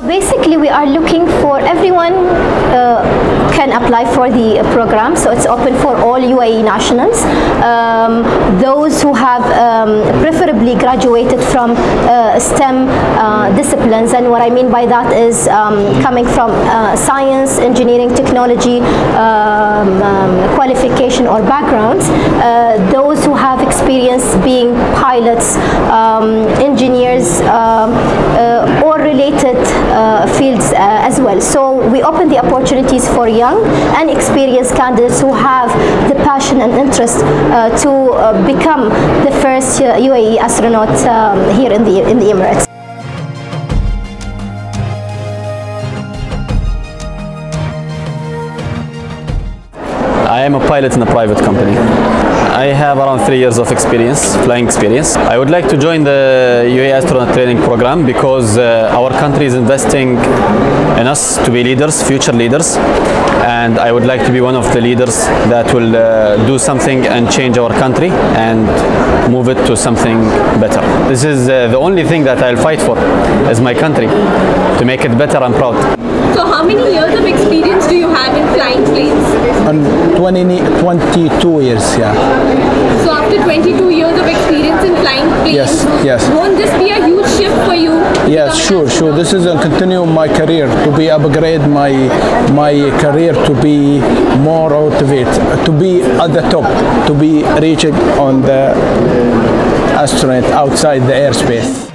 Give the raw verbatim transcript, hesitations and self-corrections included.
basically we are looking for everyone uh, can apply for the program, so it's open for all U A E nationals, um, those who have um, preferably graduated from uh, STEM uh, disciplines, and what I mean by that is um, coming from uh, science, engineering, technology um, um, qualification or backgrounds, uh, those who have experience being pilots, um, engineers, um, uh, or related uh, fields uh, as well. So we open the opportunities for young and experienced candidates who have the passion and interest uh, to uh, become the first uh, U A E astronaut um, here in the, in the Emirates. I am a pilot in a private company. I have around three years of experience, flying experience. I would like to join the U A E astronaut training program because uh, our country is investing in us to be leaders, future leaders, and I would like to be one of the leaders that will uh, do something and change our country and move it to something better. This is uh, the only thing that I'll fight for, is my country, to make it better and proud. So how many years of experience do you have in flying planes? And twenty-two years, yeah. So after twenty-two years of experience in flying planes, yes, yes. won't this be a huge shift for you? Yes, sure, sure. This is a continue my career, to be upgrade my my career, to be more out of it, to be at the top, to be reaching on the astronaut outside the airspace.